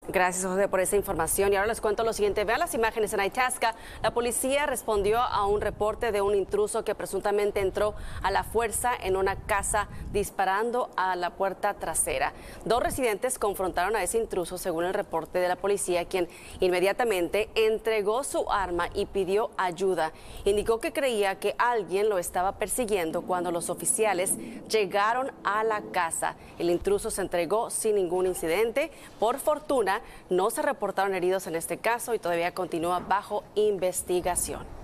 Gracias, José, por esa información. Y ahora les cuento lo siguiente. Vean las imágenes en Itasca. La policía respondió a un reporte de un intruso que presuntamente entró a la fuerza en una casa disparando a la puerta trasera. Dos residentes confrontaron a ese intruso, según el reporte de la policía, quien inmediatamente entregó su arma y pidió ayuda. Indicó que creía que alguien lo estaba persiguiendo cuando los oficiales llegaron a la casa. El intruso se entregó sin ningún incidente. Por fortuna, no se reportaron heridos en este caso y todavía continúa bajo investigación.